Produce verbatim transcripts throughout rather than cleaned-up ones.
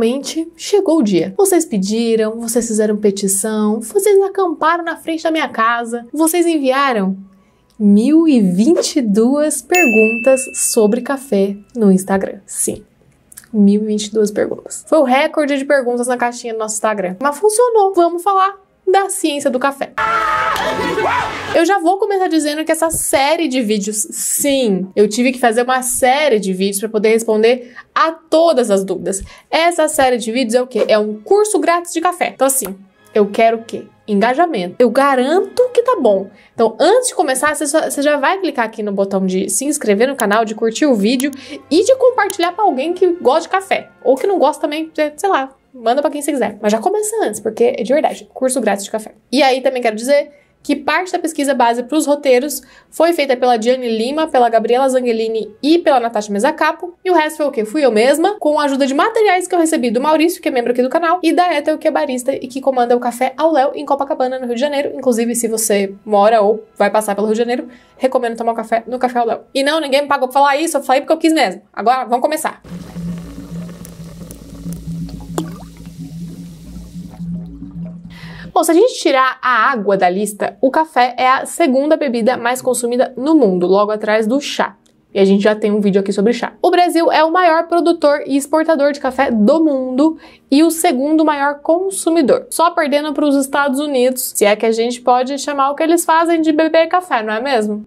finalmente chegou o dia. Vocês pediram, vocês fizeram petição, vocês acamparam na frente da minha casa, vocês enviaram mil e vinte e duas perguntas sobre café no Instagram. Sim, mil e vinte e duas perguntas. Foi o recorde de perguntas na caixinha do nosso Instagram. Mas funcionou. Vamos falar da ciência do café. Eu já vou começar dizendo que essa série de vídeos, sim, eu tive que fazer uma série de vídeos para poder responder a todas as dúvidas. Essa série de vídeos é o quê? É um curso grátis de café. Então assim, eu quero o quê? Engajamento. Eu garanto que tá bom. Então, antes de começar, você, só, você já vai clicar aqui no botão de se inscrever no canal, de curtir o vídeo e de compartilhar para alguém que gosta de café. Ou que não gosta também, sei lá, manda pra quem você quiser. Mas já começa antes, porque é de verdade, curso grátis de café. E aí também quero dizer que parte da pesquisa base para os roteiros foi feita pela Diane Lima, pela Gabriela Zangelini e pela Natasha Mesacapo. E o resto foi o quê? Fui eu mesma, com a ajuda de materiais que eu recebi do Maurício, que é membro aqui do canal, e da Ethel, que é barista e que comanda o Café ao Léo em Copacabana, no Rio de Janeiro. Inclusive, se você mora ou vai passar pelo Rio de Janeiro, recomendo tomar um café no Café ao Léo. E não, ninguém me pagou pra falar isso, eu falei porque eu quis mesmo. Agora, vamos começar. Bom, se a gente tirar a água da lista, o café é a segunda bebida mais consumida no mundo, logo atrás do chá. E a gente já tem um vídeo aqui sobre chá. O Brasil é o maior produtor e exportador de café do mundo e o segundo maior consumidor, só perdendo para os Estados Unidos, se é que a gente pode chamar o que eles fazem de beber café, não é mesmo?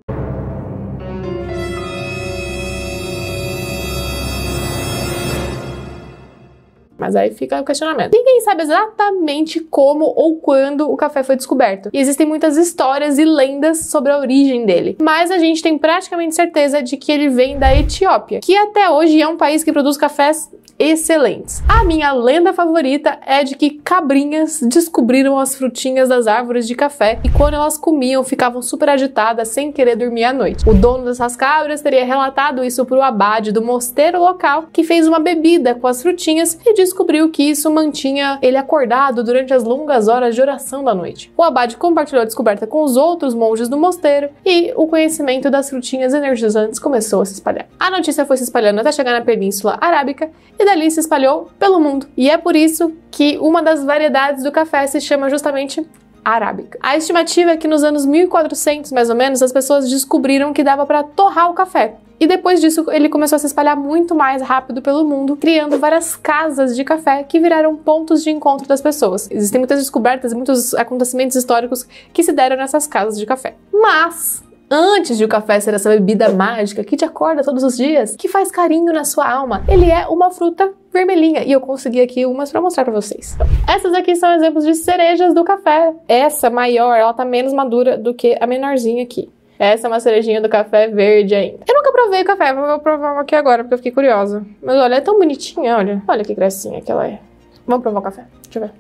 Mas aí fica o questionamento. Ninguém sabe exatamente como ou quando o café foi descoberto. E existem muitas histórias e lendas sobre a origem dele. Mas a gente tem praticamente certeza de que ele vem da Etiópia, que até hoje é um país que produz cafés excelentes. A minha lenda favorita é de que cabrinhas descobriram as frutinhas das árvores de café e quando elas comiam ficavam super agitadas sem querer dormir à noite. O dono dessas cabras teria relatado isso para o abade do mosteiro local, que fez uma bebida com as frutinhas e descobriu que isso mantinha ele acordado durante as longas horas de oração da noite. O abade compartilhou a descoberta com os outros monges do mosteiro e o conhecimento das frutinhas energizantes começou a se espalhar. A notícia foi se espalhando até chegar na Península Arábica e dali se espalhou pelo mundo. E é por isso que uma das variedades do café se chama justamente arábica. A estimativa é que nos anos mil e quatrocentos, mais ou menos, as pessoas descobriram que dava para torrar o café. E depois disso, ele começou a se espalhar muito mais rápido pelo mundo, criando várias casas de café que viraram pontos de encontro das pessoas. Existem muitas descobertas e muitos acontecimentos históricos que se deram nessas casas de café. Mas antes de o café ser essa bebida mágica que te acorda todos os dias, que faz carinho na sua alma, ele é uma fruta vermelhinha. E eu consegui aqui umas pra mostrar pra vocês. Então, essas aqui são exemplos de cerejas do café. Essa maior, ela tá menos madura do que a menorzinha aqui. Essa é uma cerejinha do café verde ainda. Eu nunca provei o café, vou provar uma aqui agora, porque eu fiquei curiosa. Mas olha, é tão bonitinha, olha. Olha que gracinha que ela é. Vamos provar o café. Deixa eu ver.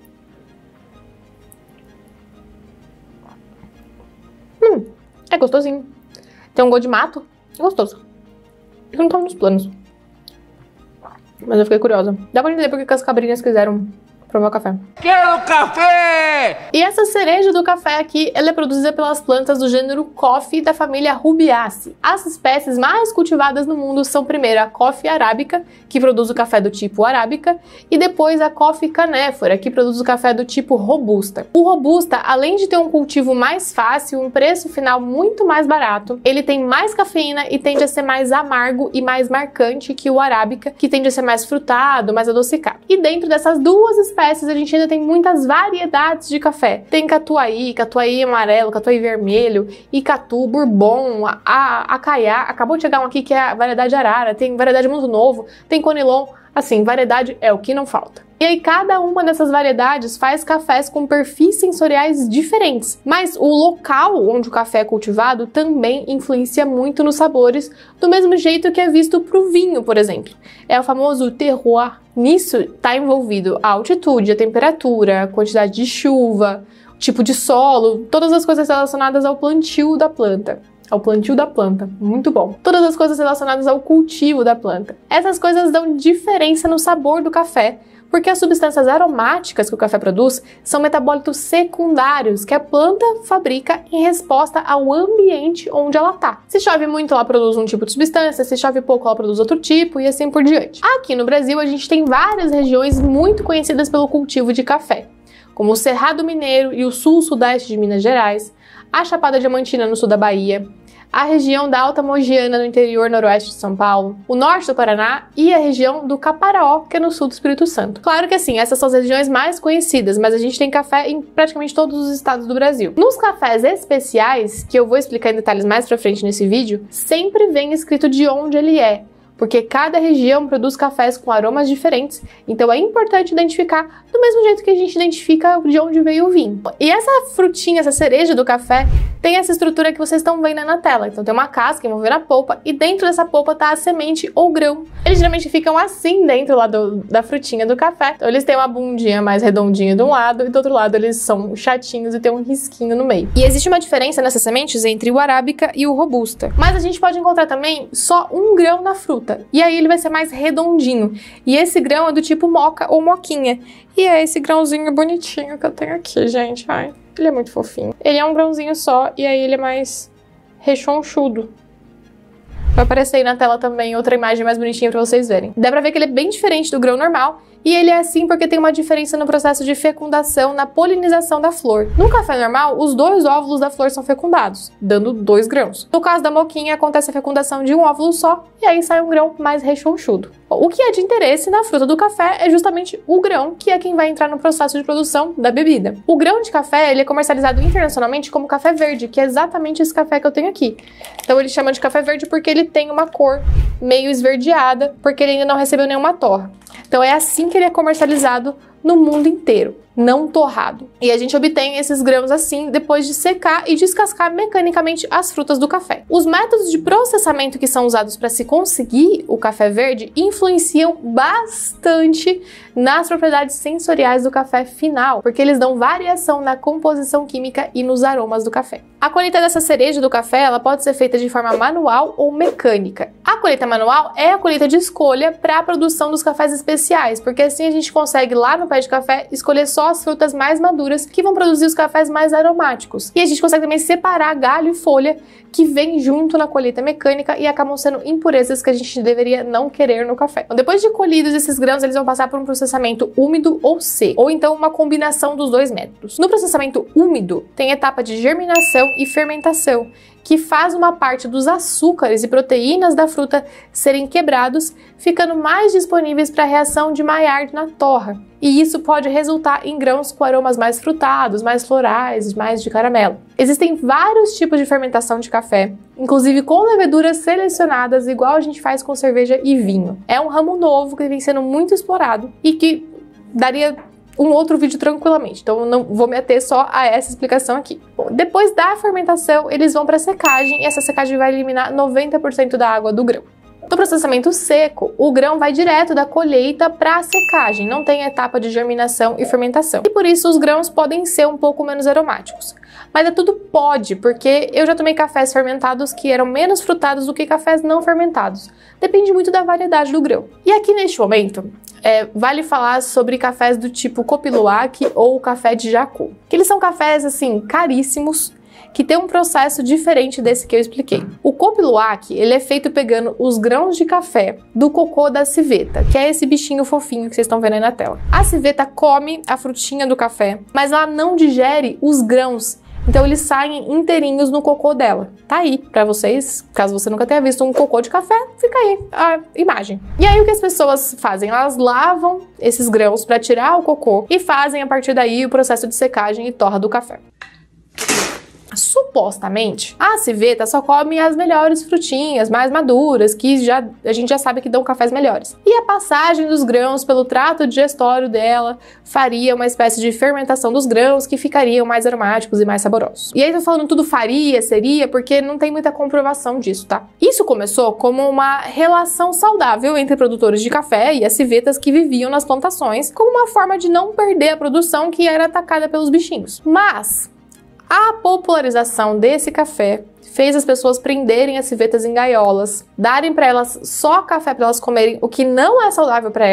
Hum. É gostosinho. Tem um gosto de mato. É gostoso. Isso não tá nos planos. Mas eu fiquei curiosa. Dá pra entender porque que as cabrinhas quiseram provar o café. Quero café! E essa cereja do café aqui, ela é produzida pelas plantas do gênero Coffea da família Rubiaceae. As espécies mais cultivadas no mundo são primeiro a Coffea arábica, que produz o café do tipo arábica, e depois a Coffea canephora, que produz o café do tipo robusta. O robusta, além de ter um cultivo mais fácil, um preço final muito mais barato, ele tem mais cafeína e tende a ser mais amargo e mais marcante que o arábica, que tende a ser mais frutado, mais adocicado. E dentro dessas duas espécies a gente ainda tem muitas variedades de café. Tem catuai, catuai amarelo, catuai vermelho, icatu, bourbon, a, a, acaiá. Acabou de chegar um aqui que é a variedade arara, tem variedade muito novo, tem conilon. Assim, variedade é o que não falta. E aí cada uma dessas variedades faz cafés com perfis sensoriais diferentes, mas o local onde o café é cultivado também influencia muito nos sabores, do mesmo jeito que é visto para o vinho, por exemplo. É o famoso terroir. Nisso está envolvido a altitude, a temperatura, a quantidade de chuva, o tipo de solo, todas as coisas relacionadas ao plantio da planta. Ao plantio da planta, muito bom. Todas as coisas relacionadas ao cultivo da planta. Essas coisas dão diferença no sabor do café, Porque as substâncias aromáticas que o café produz são metabólitos secundários que a planta fabrica em resposta ao ambiente onde ela está. Se chove muito, ela produz um tipo de substância, se chove pouco, ela produz outro tipo e assim por diante. Aqui no Brasil, a gente tem várias regiões muito conhecidas pelo cultivo de café, como o Cerrado Mineiro e o sul-sudeste de Minas Gerais, a Chapada Diamantina no sul da Bahia, a região da Alta Mogiana no interior noroeste de São Paulo, o norte do Paraná e a região do Caparaó, que é no sul do Espírito Santo. Claro que assim, essas são as regiões mais conhecidas, mas a gente tem café em praticamente todos os estados do Brasil. Nos cafés especiais, que eu vou explicar em detalhes mais pra frente nesse vídeo, sempre vem escrito de onde ele é, porque cada região produz cafés com aromas diferentes, então é importante identificar do mesmo jeito que a gente identifica de onde veio o vinho. E essa frutinha, essa cereja do café, tem essa estrutura que vocês estão vendo aí na tela. Então tem uma casca envolvendo a polpa e dentro dessa polpa tá a semente ou grão. Eles geralmente ficam assim dentro lá do, da frutinha do café. Então eles têm uma bundinha mais redondinha de um lado e do outro lado eles são chatinhos e tem um risquinho no meio. E existe uma diferença nessas sementes entre o arábica e o robusta. Mas a gente pode encontrar também só um grão na fruta. E aí ele vai ser mais redondinho. E esse grão é do tipo moca ou moquinha. E é esse grãozinho bonitinho que eu tenho aqui, gente. Ai, ele é muito fofinho. Ele é um grãozinho só e aí ele é mais rechonchudo. Vai aparecer aí na tela também outra imagem mais bonitinha pra vocês verem. Dá pra ver que ele é bem diferente do grão normal. E ele é assim porque tem uma diferença no processo de fecundação, na polinização da flor. No café normal, os dois óvulos da flor são fecundados, dando dois grãos. No caso da moquinha, acontece a fecundação de um óvulo só, e aí sai um grão mais rechonchudo. O que é de interesse na fruta do café é justamente o grão, que é quem vai entrar no processo de produção da bebida. O grão de café, ele é comercializado internacionalmente como café verde, que é exatamente esse café que eu tenho aqui. Então ele chama de café verde porque ele tem uma cor meio esverdeada, porque ele ainda não recebeu nenhuma torra. Então é assim que ele é comercializado no mundo inteiro, não torrado. E a gente obtém esses grãos assim depois de secar e descascar mecanicamente as frutas do café. Os métodos de processamento que são usados para se conseguir o café verde influenciam bastante nas propriedades sensoriais do café final, porque eles dão variação na composição química e nos aromas do café. A colheita dessa cereja do café, ela pode ser feita de forma manual ou mecânica. A colheita manual é a colheita de escolha para a produção dos cafés especiais, porque assim a gente consegue lá no pé de café escolher só as frutas mais maduras que vão produzir os cafés mais aromáticos. E a gente consegue também separar galho e folha que vem junto na colheita mecânica e acabam sendo impurezas que a gente deveria não querer no café. Então, depois de colhidos esses grãos, eles vão passar por um processamento úmido ou seco, ou então uma combinação dos dois métodos. No processamento úmido, tem a etapa de germinação e fermentação, que faz uma parte dos açúcares e proteínas da fruta serem quebrados, ficando mais disponíveis para a reação de Maillard na torra. E isso pode resultar em grãos com aromas mais frutados, mais florais, mais de caramelo. Existem vários tipos de fermentação de café, inclusive com leveduras selecionadas, igual a gente faz com cerveja e vinho. É um ramo novo que vem sendo muito explorado e que daria um outro vídeo tranquilamente, então eu não vou me ater só a essa explicação aqui. Bom, depois da fermentação, eles vão para a secagem e essa secagem vai eliminar noventa por cento da água do grão. No processamento seco, o grão vai direto da colheita para a secagem, não tem etapa de germinação e fermentação. E por isso os grãos podem ser um pouco menos aromáticos. Mas é tudo pode, porque eu já tomei cafés fermentados que eram menos frutados do que cafés não fermentados. Depende muito da variedade do grão. E aqui neste momento, é, vale falar sobre cafés do tipo Kopi Luwak ou café de Jacu. Que eles são cafés, assim, caríssimos, que tem um processo diferente desse que eu expliquei. O Kopi Luwak, ele é feito pegando os grãos de café do cocô da civeta, que é esse bichinho fofinho que vocês estão vendo aí na tela. A civeta come a frutinha do café, mas ela não digere os grãos, então eles saem inteirinhos no cocô dela. Tá aí pra vocês, caso você nunca tenha visto um cocô de café, fica aí a imagem. E aí o que as pessoas fazem? Elas lavam esses grãos para tirar o cocô e fazem a partir daí o processo de secagem e torra do café. Supostamente, a civeta só come as melhores frutinhas, mais maduras, que já, a gente já sabe que dão cafés melhores. E a passagem dos grãos pelo trato digestório dela faria uma espécie de fermentação dos grãos que ficariam mais aromáticos e mais saborosos. E aí tô falando tudo faria, seria, porque não tem muita comprovação disso, tá? Isso começou como uma relação saudável entre produtores de café e as civetas que viviam nas plantações, como uma forma de não perder a produção que era atacada pelos bichinhos. Mas a popularização desse café fez as pessoas prenderem as civetas em gaiolas, darem para elas só café para elas comerem, o que não é saudável para elas,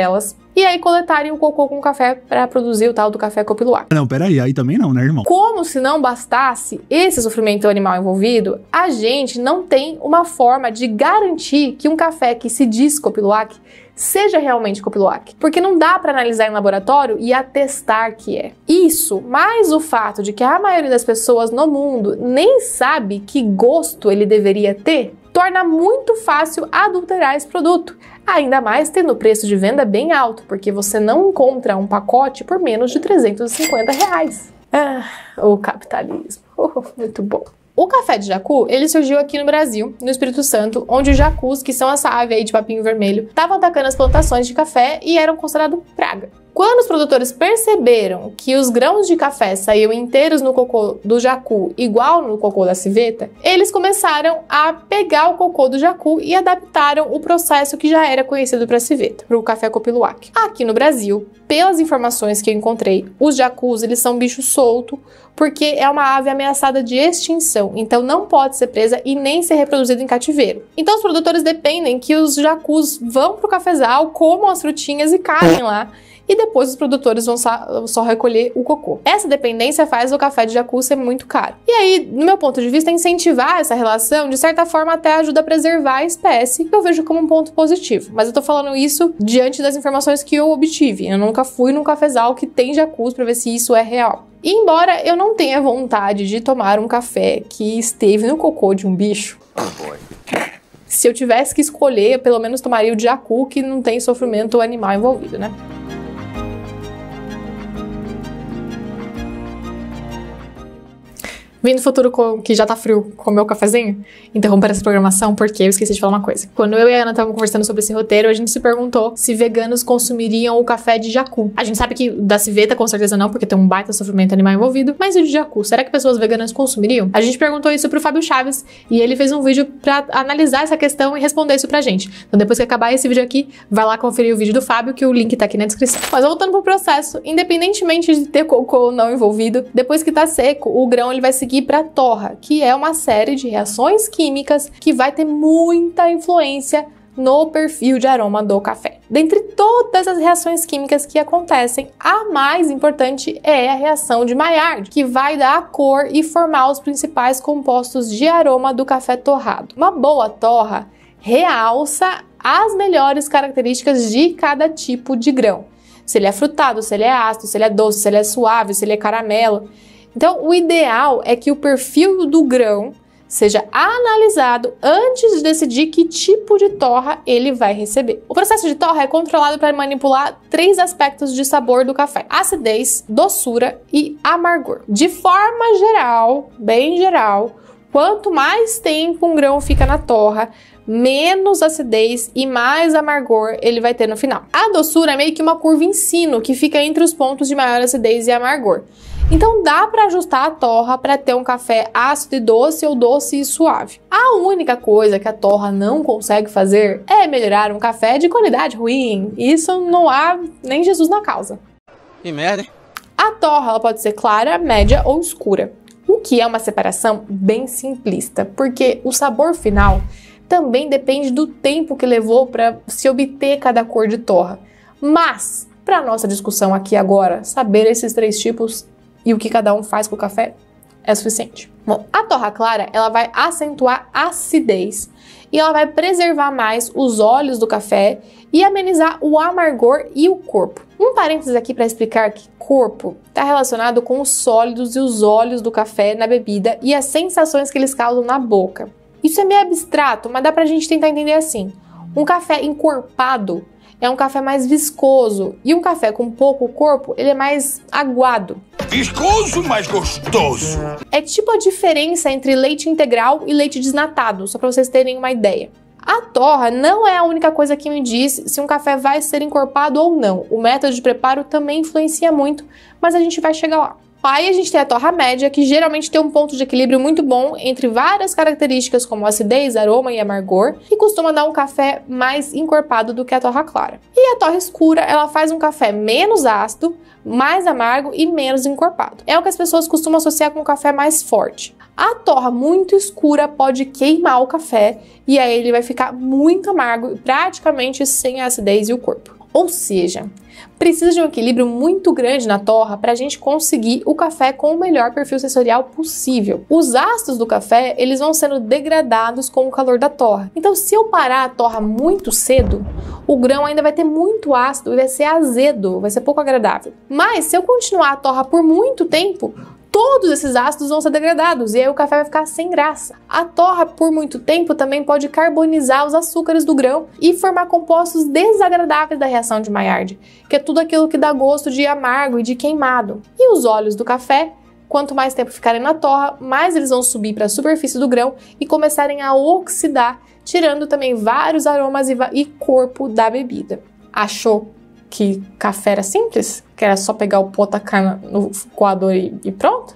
e aí coletarem o cocô com café para produzir o tal do café Copiluac. Não, peraí, aí também não, né, irmão? Como se não bastasse esse sofrimento animal envolvido, a gente não tem uma forma de garantir que um café que se diz Copiluac seja realmente Copiluac, porque não dá para analisar em laboratório e atestar que é. Isso, mais o fato de que a maioria das pessoas no mundo nem sabe que gosto ele deveria ter, torna muito fácil adulterar esse produto, ainda mais tendo o preço de venda bem alto, porque você não encontra um pacote por menos de trezentos e cinquenta reais. Ah, o capitalismo, oh, muito bom. O café de jacu, ele surgiu aqui no Brasil, no Espírito Santo, onde os jacus, que são essa ave aí de papinho vermelho, estavam atacando as plantações de café e eram considerados praga. Quando os produtores perceberam que os grãos de café saíam inteiros no cocô do jacu, igual no cocô da civeta, eles começaram a pegar o cocô do jacu e adaptaram o processo que já era conhecido para a civeta, para o café Copiluac. Aqui no Brasil, pelas informações que eu encontrei, os jacus, eles são bicho solto, porque é uma ave ameaçada de extinção, então não pode ser presa e nem ser reproduzida em cativeiro. Então os produtores dependem que os jacus vão pro cafezal, comam as frutinhas e caem lá, e depois os produtores vão só, só recolher o cocô. Essa dependência faz o café de jacu ser muito caro. E aí, no meu ponto de vista, incentivar essa relação, de certa forma, até ajuda a preservar a espécie, que eu vejo como um ponto positivo. Mas eu tô falando isso diante das informações que eu obtive. Eu nunca fui num cafezal que tem jacus pra ver se isso é real. E embora eu não tenha vontade de tomar um café que esteve no cocô de um bicho, se eu tivesse que escolher, eu pelo menos tomaria o de jacu, que não tem sofrimento animal envolvido, né? Vindo do futuro com, que já tá frio, com o meu cafezinho, interromper essa programação porque eu esqueci de falar uma coisa. Quando eu e a Ana estavam conversando sobre esse roteiro, a gente se perguntou se veganos consumiriam o café de jacu. A gente sabe que da civeta com certeza não, porque tem um baita sofrimento animal envolvido, mas o de jacu, será que pessoas veganas consumiriam? A gente perguntou isso pro Fábio Chaves e ele fez um vídeo pra analisar essa questão e responder isso pra gente. Então depois que acabar esse vídeo aqui, vai lá conferir o vídeo do Fábio, que o link tá aqui na descrição. Mas voltando pro processo, independentemente de ter cocô ou não envolvido, depois que tá seco, o grão ele vai seguir para torra, que é uma série de reações químicas que vai ter muita influência no perfil de aroma do café. Dentre todas as reações químicas que acontecem, a mais importante é a reação de Maillard, que vai dar a cor e formar os principais compostos de aroma do café torrado. Uma boa torra realça as melhores características de cada tipo de grão. Se ele é frutado, se ele é ácido, se ele é doce, se ele é suave, se ele é caramelo. Então, o ideal é que o perfil do grão seja analisado antes de decidir que tipo de torra ele vai receber. O processo de torra é controlado para manipular três aspectos de sabor do café: acidez, doçura e amargor. De forma geral, bem geral, quanto mais tempo um grão fica na torra, menos acidez e mais amargor ele vai ter no final. A doçura é meio que uma curva em sino que fica entre os pontos de maior acidez e amargor. Então dá para ajustar a torra para ter um café ácido e doce ou doce e suave. A única coisa que a torra não consegue fazer é melhorar um café de qualidade ruim. Isso não há nem Jesus na causa. Que merda, hein? A torra ela pode ser clara, média ou escura, o que é uma separação bem simplista, porque o sabor final também depende do tempo que levou para se obter cada cor de torra. Mas, para nossa discussão aqui agora, saber esses três tipos e o que cada um faz com o café é suficiente. Bom, a torra clara, ela vai acentuar a acidez e ela vai preservar mais os óleos do café e amenizar o amargor e o corpo. Um parênteses aqui para explicar que corpo está relacionado com os sólidos e os óleos do café na bebida e as sensações que eles causam na boca. Isso é meio abstrato, mas dá pra gente tentar entender assim. Um café encorpado é um café mais viscoso e um café com pouco corpo, ele é mais aguado. Viscoso, mas gostoso. É tipo a diferença entre leite integral e leite desnatado, só para vocês terem uma ideia. A torra não é a única coisa que me diz se um café vai ser encorpado ou não. O método de preparo também influencia muito, mas a gente vai chegar lá. Aí a gente tem a torra média, que geralmente tem um ponto de equilíbrio muito bom entre várias características como acidez, aroma e amargor, e costuma dar um café mais encorpado do que a torra clara. E a torra escura, ela faz um café menos ácido, mais amargo e menos encorpado. É o que as pessoas costumam associar com um café mais forte. A torra muito escura pode queimar o café e aí ele vai ficar muito amargo e praticamente sem a acidez e o corpo. Ou seja, precisa de um equilíbrio muito grande na torra para a gente conseguir o café com o melhor perfil sensorial possível. Os ácidos do café, eles vão sendo degradados com o calor da torra. Então, se eu parar a torra muito cedo, o grão ainda vai ter muito ácido e vai ser azedo, vai ser pouco agradável. Mas, se eu continuar a torra por muito tempo, todos esses ácidos vão ser degradados e aí o café vai ficar sem graça. A torra por muito tempo também pode carbonizar os açúcares do grão e formar compostos desagradáveis da reação de Maillard, que é tudo aquilo que dá gosto de amargo e de queimado. E os óleos do café, quanto mais tempo ficarem na torra, mais eles vão subir para a superfície do grão e começarem a oxidar, tirando também vários aromas e, e corpo da bebida. Achou que café era simples? Que era só pegar o pó, tacar no coador e, e pronto?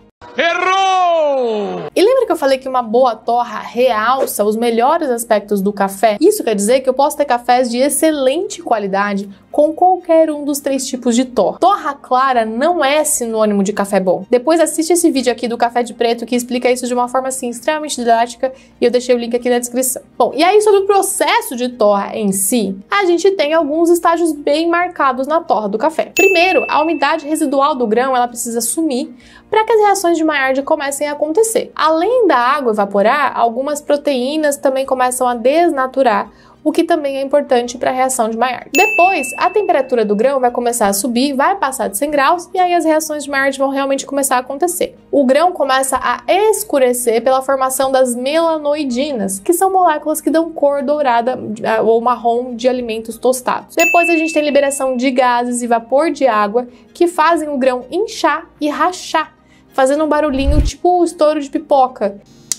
Errou! E lembra que eu falei que uma boa torra realça os melhores aspectos do café? Isso quer dizer que eu posso ter cafés de excelente qualidade com qualquer um dos três tipos de torra. Torra clara não é sinônimo de café bom. Depois assiste esse vídeo aqui do Café de Preto que explica isso de uma forma assim extremamente didática e eu deixei o link aqui na descrição. Bom, e aí sobre o processo de torra em si, a gente tem alguns estágios bem marcados na torra do café. Primeiro, a umidade residual do grão ela precisa sumir para que as reações de Maillard comecem a acontecer. Além da água evaporar, algumas proteínas também começam a desnaturar, o que também é importante para a reação de Maillard. Depois, a temperatura do grão vai começar a subir, vai passar de cem graus e aí as reações de Maillard vão realmente começar a acontecer. O grão começa a escurecer pela formação das melanoidinas, que são moléculas que dão cor dourada ou marrom de alimentos tostados. Depois a gente tem liberação de gases e vapor de água que fazem o grão inchar e rachar, fazendo um barulhinho tipo o estouro de pipoca,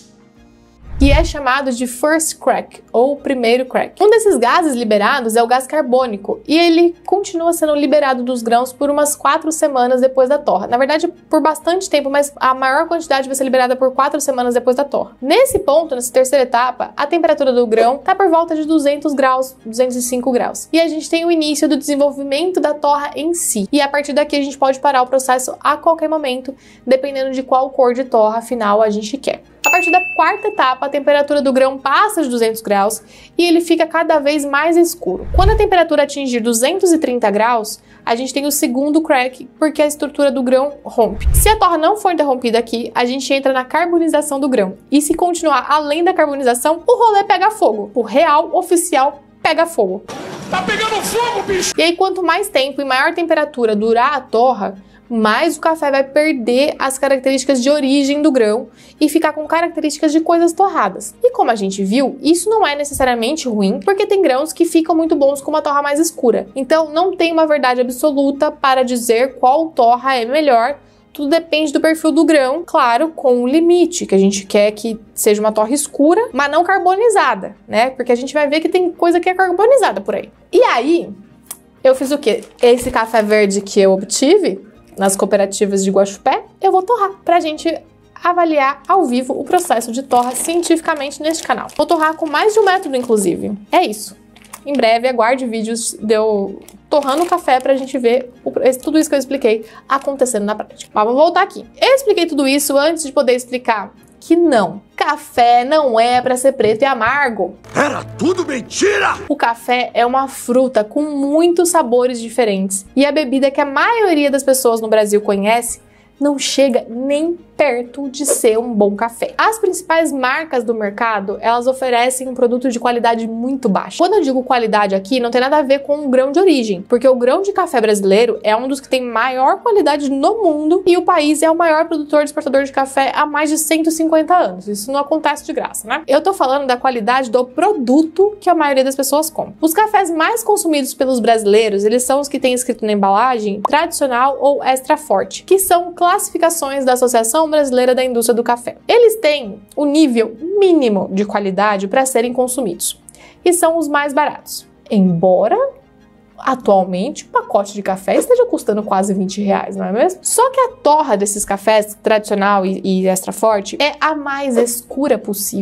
que é chamado de first crack, ou primeiro crack. Um desses gases liberados é o gás carbônico, e ele continua sendo liberado dos grãos por umas quatro semanas depois da torra. Na verdade, por bastante tempo, mas a maior quantidade vai ser liberada por quatro semanas depois da torra. Nesse ponto, nessa terceira etapa, a temperatura do grão está por volta de duzentos graus, duzentos e cinco graus. E a gente tem o início do desenvolvimento da torra em si. E a partir daqui a gente pode parar o processo a qualquer momento, dependendo de qual cor de torra final a gente quer. A partir da quarta etapa, a temperatura do grão passa de duzentos graus e ele fica cada vez mais escuro. Quando a temperatura atingir duzentos e trinta graus, a gente tem o segundo crack, porque a estrutura do grão rompe. Se a torra não for interrompida aqui, a gente entra na carbonização do grão. E se continuar além da carbonização, o rolê pega fogo. O real oficial pega fogo. Tá pegando fogo, bicho! E aí, quanto mais tempo e maior temperatura durar a torra, mais o café vai perder as características de origem do grão e ficar com características de coisas torradas. E como a gente viu, isso não é necessariamente ruim, porque tem grãos que ficam muito bons com uma torra mais escura. Então não tem uma verdade absoluta para dizer qual torra é melhor. Tudo depende do perfil do grão, claro, com um limite, que a gente quer que seja uma torra escura, mas não carbonizada, né? Porque a gente vai ver que tem coisa que é carbonizada por aí. E aí, eu fiz o quê? Esse café verde que eu obtive nas cooperativas de Guaxupé, eu vou torrar pra gente avaliar ao vivo o processo de torra cientificamente neste canal. Vou torrar com mais de um método, inclusive. É isso. Em breve, aguarde vídeos de eu torrando o café pra gente ver o, tudo isso que eu expliquei acontecendo na prática. Mas vamos voltar aqui. Eu expliquei tudo isso antes de poder explicar que não. Café não é para ser preto e amargo. Era tudo mentira! O café é uma fruta com muitos sabores diferentes. E a bebida que a maioria das pessoas no Brasil conhece não chega nem perto de ser um bom café. As principais marcas do mercado, elas oferecem um produto de qualidade muito baixa. Quando eu digo qualidade aqui, não tem nada a ver com o grão de origem, porque o grão de café brasileiro é um dos que tem maior qualidade no mundo e o país é o maior produtor e exportador de café há mais de cento e cinquenta anos. Isso não acontece de graça, né? Eu tô falando da qualidade do produto que a maioria das pessoas compra. Os cafés mais consumidos pelos brasileiros, eles são os que têm escrito na embalagem tradicional ou extra forte, que são classificações da Associação Brasileira da Indústria do Café. Eles têm o nível mínimo de qualidade para serem consumidos e são os mais baratos. Embora atualmente o pacote de café esteja custando quase vinte reais, não é mesmo? Só que a torra desses cafés tradicional e, e extra forte é a mais escura possível.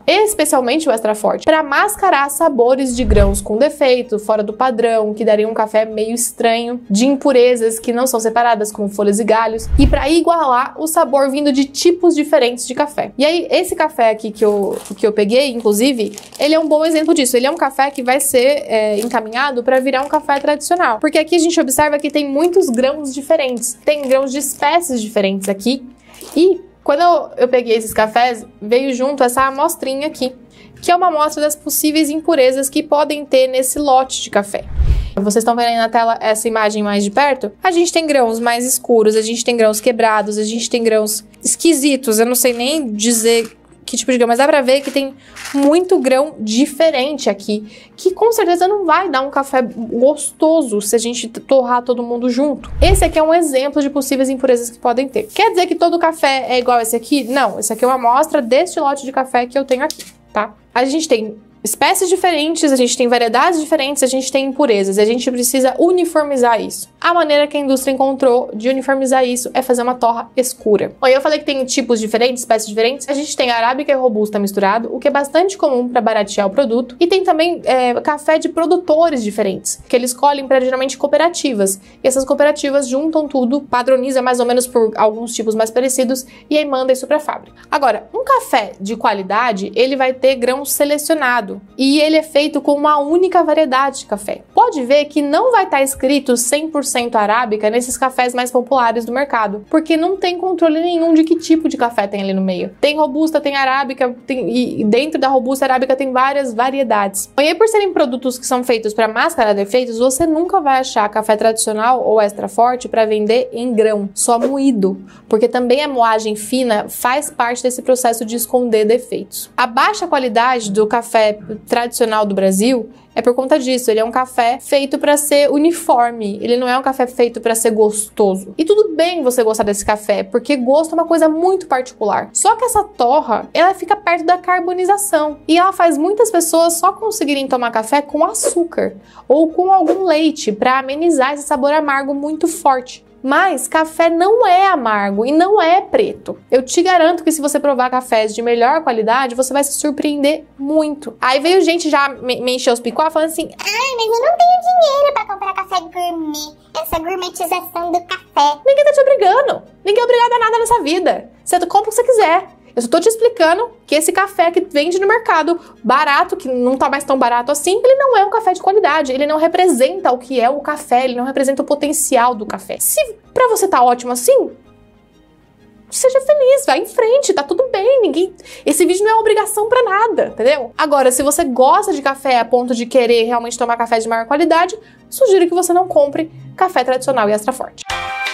especialmente o extra forte, para mascarar sabores de grãos com defeito, fora do padrão, que daria um café meio estranho, de impurezas que não são separadas, como folhas e galhos, e para igualar o sabor vindo de tipos diferentes de café. E aí, esse café aqui que eu, que eu peguei, inclusive, ele é um bom exemplo disso. Ele é um café que vai ser é, encaminhado para virar um café tradicional, porque aqui a gente observa que tem muitos grãos diferentes, tem grãos de espécies diferentes aqui, e quando eu, eu peguei esses cafés, veio junto essa amostrinha aqui, que é uma amostra das possíveis impurezas que podem ter nesse lote de café. Vocês estão vendo aí na tela essa imagem mais de perto? A gente tem grãos mais escuros, a gente tem grãos quebrados, a gente tem grãos esquisitos, eu não sei nem dizer que tipo de grão, mas dá pra ver que tem muito grão diferente aqui, que com certeza não vai dar um café gostoso se a gente torrar todo mundo junto. Esse aqui é um exemplo de possíveis impurezas que podem ter. Quer dizer que todo café é igual esse aqui? Não, esse aqui é uma amostra deste lote de café que eu tenho aqui, tá? A gente tem espécies diferentes, a gente tem variedades diferentes, a gente tem impurezas, e a gente precisa uniformizar isso. A maneira que a indústria encontrou de uniformizar isso é fazer uma torra escura. Bom, eu falei que tem tipos diferentes, espécies diferentes. A gente tem arábica e robusta misturado, o que é bastante comum para baratear o produto. E tem também é, café de produtores diferentes, que eles colhem para geralmente cooperativas. E essas cooperativas juntam tudo, padroniza mais ou menos por alguns tipos mais parecidos e aí manda isso para a fábrica. Agora, um café de qualidade, ele vai ter grão selecionado. E ele é feito com uma única variedade de café. Pode ver que não vai estar escrito cem por cento arábica nesses cafés mais populares do mercado, porque não tem controle nenhum de que tipo de café tem ali no meio. Tem robusta, tem arábica, tem, e dentro da robusta arábica tem várias variedades. E aí, por serem produtos que são feitos para mascarar defeitos, você nunca vai achar café tradicional ou extra forte para vender em grão, só moído, porque também a moagem fina faz parte desse processo de esconder defeitos. A baixa qualidade do café tradicional do Brasil é por conta disso. Ele é um café feito para ser uniforme, ele não é um café feito para ser gostoso. E tudo bem você gostar desse café, porque gosto é uma coisa muito particular. Só que essa torra, ela fica perto da carbonização e ela faz muitas pessoas só conseguirem tomar café com açúcar ou com algum leite para amenizar esse sabor amargo muito forte. Mas café não é amargo e não é preto. Eu te garanto que se você provar cafés de melhor qualidade, você vai se surpreender muito. Aí veio gente já me, me encher os picuá falando assim: ai, mas eu não tenho dinheiro pra comprar café gourmet. Essa gourmetização do café. Ninguém tá te obrigando. Ninguém é obrigado a nada nessa vida. Você compra o que você quiser. Eu só tô te explicando que esse café que vende no mercado barato, que não tá mais tão barato assim, ele não é um café de qualidade, ele não representa o que é o café, ele não representa o potencial do café. Se pra você tá ótimo assim, seja feliz, vai em frente, tá tudo bem, ninguém... Esse vídeo não é obrigação pra nada, entendeu? Agora, se você gosta de café a ponto de querer realmente tomar café de maior qualidade, sugiro que você não compre café tradicional e extra forte.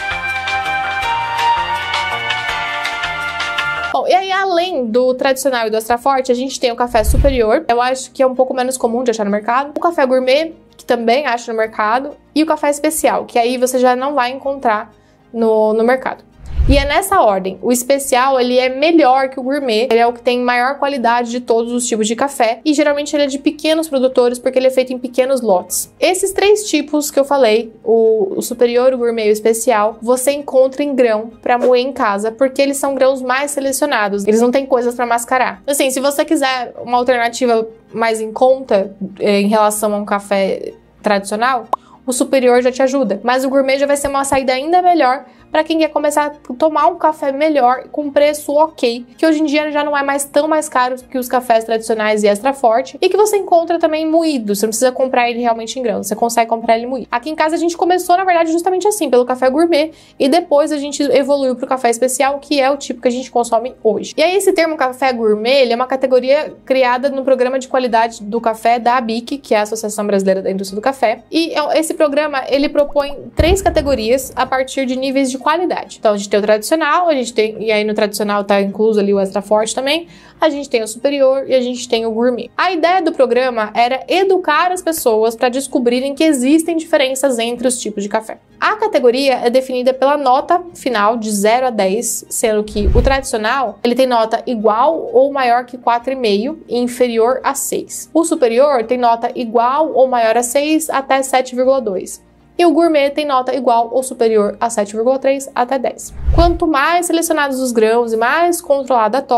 Bom, e aí, além do tradicional e do extra forte, a gente tem o café superior. Eu acho que é um pouco menos comum de achar no mercado. O café gourmet, que também acho no mercado. E o café especial, que aí você já não vai encontrar no, no mercado. E é nessa ordem. O especial, ele é melhor que o gourmet. Ele é o que tem maior qualidade de todos os tipos de café. E geralmente ele é de pequenos produtores, porque ele é feito em pequenos lotes. Esses três tipos que eu falei, o, o superior, o gourmet e o especial, você encontra em grão para moer em casa, porque eles são grãos mais selecionados. Eles não têm coisas para mascarar. Assim, se você quiser uma alternativa mais em conta em relação a um café tradicional, o superior já te ajuda. Mas o gourmet já vai ser uma saída ainda melhor para quem quer começar a tomar um café melhor com preço ok, que hoje em dia já não é mais tão mais caro que os cafés tradicionais e extra forte, e que você encontra também moído. Você não precisa comprar ele realmente em grão, você consegue comprar ele moído. Aqui em casa a gente começou, na verdade, justamente assim, pelo café gourmet, e depois a gente evoluiu pro café especial, que é o tipo que a gente consome hoje. E aí esse termo café gourmet, ele é uma categoria criada no programa de qualidade do café da A B I C, que é a Associação Brasileira da Indústria do Café, e esse programa, ele propõe três categorias a partir de níveis de qualidade. Então a gente tem o tradicional, a gente tem, e aí no tradicional tá incluso ali o extra forte também, a gente tem o superior e a gente tem o gourmet. A ideia do programa era educar as pessoas para descobrirem que existem diferenças entre os tipos de café. A categoria é definida pela nota final de zero a dez, sendo que o tradicional, ele tem nota igual ou maior que quatro vírgula cinco e inferior a seis. O superior tem nota igual ou maior a seis até sete vírgula dois. E o gourmet tem nota igual ou superior a sete vírgula três até dez. Quanto mais selecionados os grãos e mais controlada a torra,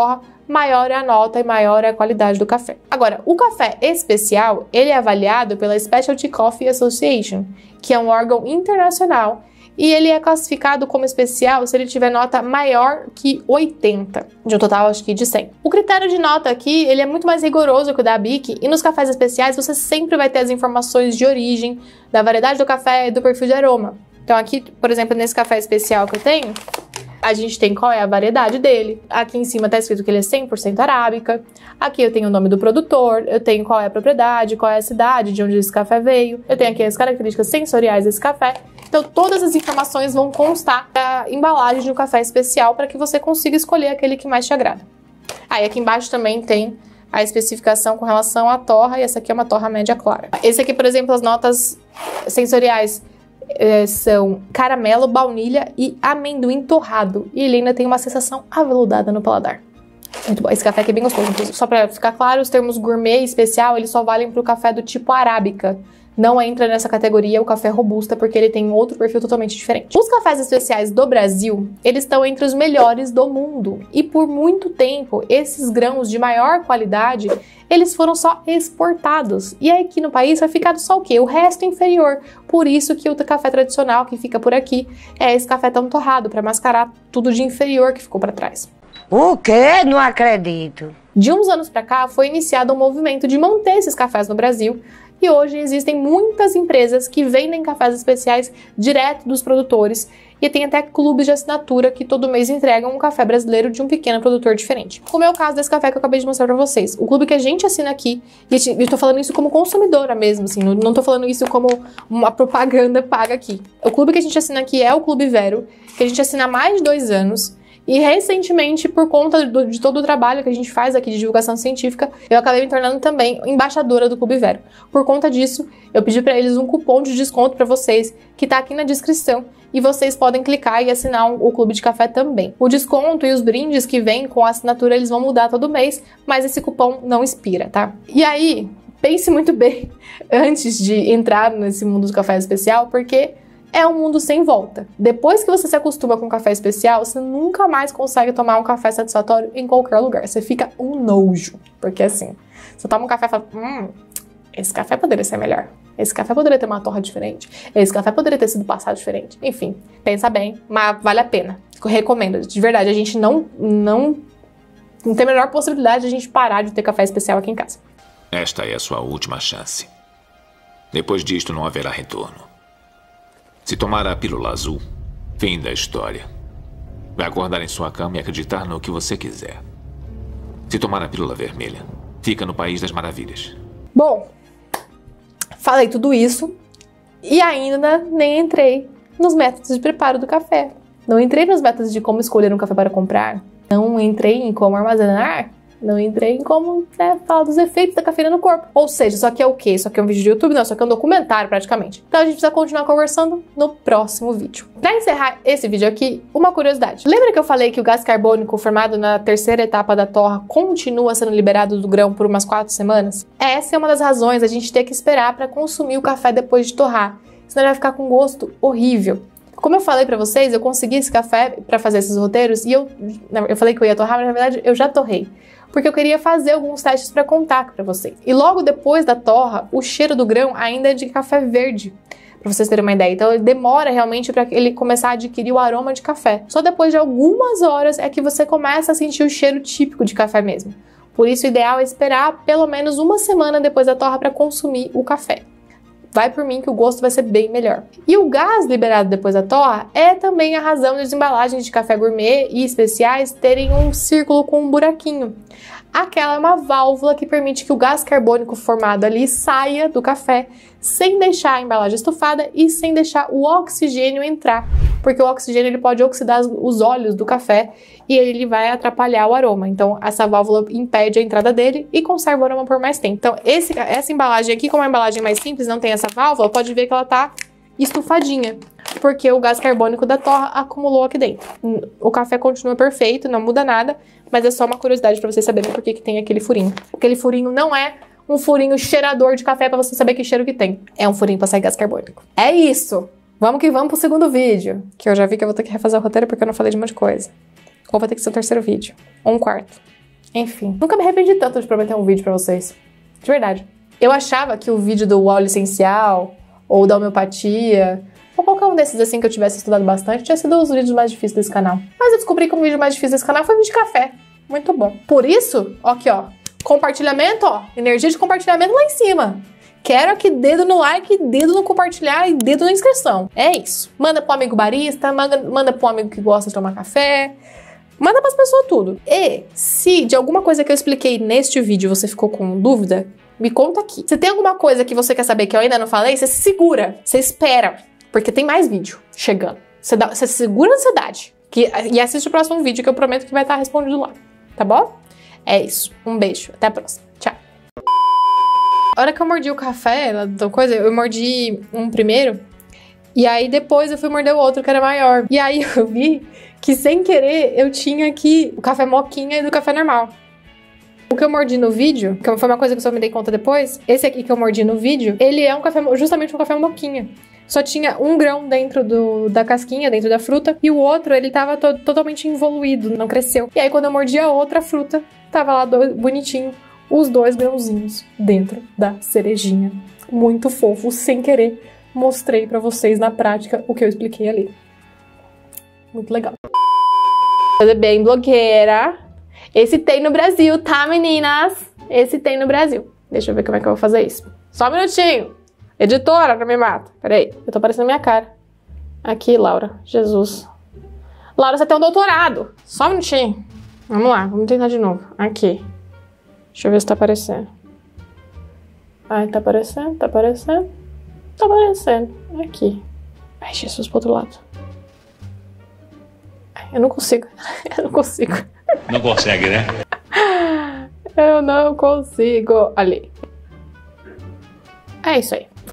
maior é a nota e maior é a qualidade do café. Agora, o café especial, ele é avaliado pela Specialty Coffee Association, que é um órgão internacional, e ele é classificado como especial se ele tiver nota maior que oitenta, de um total acho que de cem. O critério de nota aqui, ele é muito mais rigoroso que o da B I C, e nos cafés especiais você sempre vai ter as informações de origem, da variedade do café e do perfil de aroma. Então aqui, por exemplo, nesse café especial que eu tenho, a gente tem qual é a variedade dele. Aqui em cima tá escrito que ele é cem por cento arábica. Aqui eu tenho o nome do produtor, eu tenho qual é a propriedade, qual é a cidade de onde esse café veio. Eu tenho aqui as características sensoriais desse café. Então todas as informações vão constar da embalagem de um café especial para que você consiga escolher aquele que mais te agrada. Aí aqui embaixo também tem a especificação com relação à torra, e essa aqui é uma torra média clara. Esse aqui, por exemplo, as notas sensoriais É, são caramelo, baunilha e amendoim torrado. E ele ainda tem uma sensação aveludada no paladar. Muito bom. Esse café aqui é bem gostoso. Inclusive. Só para ficar claro, os termos gourmet e especial, eles só valem para o café do tipo arábica. Não entra nessa categoria o café robusta, porque ele tem outro perfil totalmente diferente. Os cafés especiais do Brasil, eles estão entre os melhores do mundo. E por muito tempo, esses grãos de maior qualidade, eles foram só exportados. E aí aqui no país vai ficar só o quê? O resto inferior. Por isso que o café tradicional que fica por aqui é esse café tão torrado, para mascarar tudo de inferior que ficou para trás. O quê? Não acredito. De uns anos para cá, foi iniciado um movimento de manter esses cafés no Brasil, e hoje existem muitas empresas que vendem cafés especiais direto dos produtores, e tem até clubes de assinatura que todo mês entregam um café brasileiro de um pequeno produtor diferente. Como é o caso desse café que eu acabei de mostrar para vocês. O clube que a gente assina aqui, e eu tô falando isso como consumidora mesmo, assim, não, não tô falando isso como uma propaganda paga aqui. O clube que a gente assina aqui é o Clube Vero, que a gente assina há mais de dois anos, e recentemente, por conta do, de todo o trabalho que a gente faz aqui de divulgação científica, eu acabei me tornando também embaixadora do Clube Vero. Por conta disso, eu pedi para eles um cupom de desconto para vocês, que tá aqui na descrição, e vocês podem clicar e assinar um, o Clube de Café também. O desconto e os brindes que vêm com a assinatura, eles vão mudar todo mês, mas esse cupom não expira, tá? E aí, pense muito bem antes de entrar nesse mundo do café especial, porque é um mundo sem volta. Depois que você se acostuma com café especial, você nunca mais consegue tomar um café satisfatório em qualquer lugar. Você fica um nojo. Porque assim, você toma um café e fala, hum, esse café poderia ser melhor. Esse café poderia ter uma torra diferente. Esse café poderia ter sido passado diferente. Enfim, pensa bem, mas vale a pena. Eu recomendo. De verdade, a gente não, não, não tem a menor possibilidade de a gente parar de ter café especial aqui em casa. Esta é a sua última chance. Depois disto não haverá retorno. Se tomar a pílula azul, fim da história. Vai acordar em sua cama e acreditar no que você quiser. Se tomar a pílula vermelha, fica no País das Maravilhas. Bom, falei tudo isso e ainda nem entrei nos métodos de preparo do café. Não entrei nos métodos de como escolher um café para comprar. Não entrei em como armazenar. Não entrei em como, né, falar dos efeitos da cafeína no corpo. Ou seja, isso aqui é o quê? Isso aqui é um vídeo de YouTube? Não, isso aqui é um documentário praticamente. Então a gente precisa continuar conversando no próximo vídeo. Pra encerrar esse vídeo aqui, uma curiosidade. Lembra que eu falei que o gás carbônico formado na terceira etapa da torra continua sendo liberado do grão por umas quatro semanas? Essa é uma das razões a gente ter que esperar para consumir o café depois de torrar. Senão ele vai ficar com gosto horrível. Como eu falei pra vocês, eu consegui esse café pra fazer esses roteiros e eu, eu falei que eu ia torrar, mas na verdade eu já torrei. Porque eu queria fazer alguns testes para contar para vocês. E logo depois da torra, o cheiro do grão ainda é de café verde, para vocês terem uma ideia. Então ele demora realmente para ele começar a adquirir o aroma de café. Só depois de algumas horas é que você começa a sentir o cheiro típico de café mesmo. Por isso o ideal é esperar pelo menos uma semana depois da torra para consumir o café. Vai por mim que o gosto vai ser bem melhor. E o gás liberado depois da torra é também a razão das embalagens de café gourmet e especiais terem um círculo com um buraquinho. Aquela é uma válvula que permite que o gás carbônico formado ali saia do café sem deixar a embalagem estufada e sem deixar o oxigênio entrar, porque o oxigênio ele pode oxidar os óleos do café e ele vai atrapalhar o aroma. Então essa válvula impede a entrada dele e conserva o aroma por mais tempo. Então esse, essa embalagem aqui, como é uma embalagem mais simples, não tem essa válvula, pode ver que ela tá estufadinha, porque o gás carbônico da torra acumulou aqui dentro. O café continua perfeito, não muda nada, mas é só uma curiosidade para vocês saberem por que que tem aquele furinho. Aquele furinho não é um furinho cheirador de café para você saber que cheiro que tem. É um furinho para sair gás carbônico. É isso! Vamos que vamos pro segundo vídeo, que eu já vi que eu vou ter que refazer o roteiro porque eu não falei de um monte de coisa. Ou vai ter que ser o terceiro vídeo, ou um quarto. Enfim, nunca me arrependi tanto de prometer um vídeo pra vocês. De verdade. Eu achava que o vídeo do óleo essencial, ou da homeopatia, ou qualquer um desses assim que eu tivesse estudado bastante, tinha sido os vídeos mais difíceis desse canal. Mas eu descobri que o vídeo mais difícil desse canal foi o vídeo de café. Muito bom. Por isso, ó aqui, ó. Compartilhamento, ó. Energia de compartilhamento lá em cima. Quero aqui dedo no like, dedo no compartilhar e dedo na inscrição. É isso. Manda pro amigo barista, manda, manda pro amigo que gosta de tomar café. Manda pras pessoas tudo. E se de alguma coisa que eu expliquei neste vídeo você ficou com dúvida, me conta aqui. Se tem alguma coisa que você quer saber que eu ainda não falei, você se segura, você espera, porque tem mais vídeo chegando. Você, dá, você segura a ansiedade que, e assiste o próximo vídeo que eu prometo que vai estar respondido lá, tá bom? É isso. Um beijo. Até a próxima. Tchau. A hora que eu mordi o café, da coisa, eu mordi um primeiro, e aí depois eu fui morder o outro que era maior. E aí eu vi que sem querer eu tinha aqui o café moquinha e do café normal. O que eu mordi no vídeo, que foi uma coisa que eu só me dei conta depois, esse aqui que eu mordi no vídeo, ele é um café, justamente um café moquinha. Só tinha um grão dentro do, da casquinha, dentro da fruta, e o outro, ele tava to totalmente involuído, não cresceu. E aí quando eu mordi a outra fruta, tava lá do, bonitinho, os dois grãozinhos dentro da cerejinha. Muito fofo, sem querer, mostrei pra vocês na prática o que eu expliquei ali. Muito legal. Tudo bem, blogueira? Esse tem no Brasil, tá, meninas? Esse tem no Brasil. Deixa eu ver como é que eu vou fazer isso. Só um minutinho. Editora, não me mata. Peraí, eu tô aparecendo minha cara. Aqui, Laura. Jesus. Laura, você tem um doutorado. Só um minutinho. Vamos lá, vamos tentar de novo. Aqui. Deixa eu ver se tá aparecendo. Ai, tá aparecendo, tá aparecendo. Tá aparecendo. Aqui. Ai, Jesus, pro outro lado. Ai, eu não consigo. Eu não consigo. Não consegue, né? Eu não consigo. Ali. É isso aí.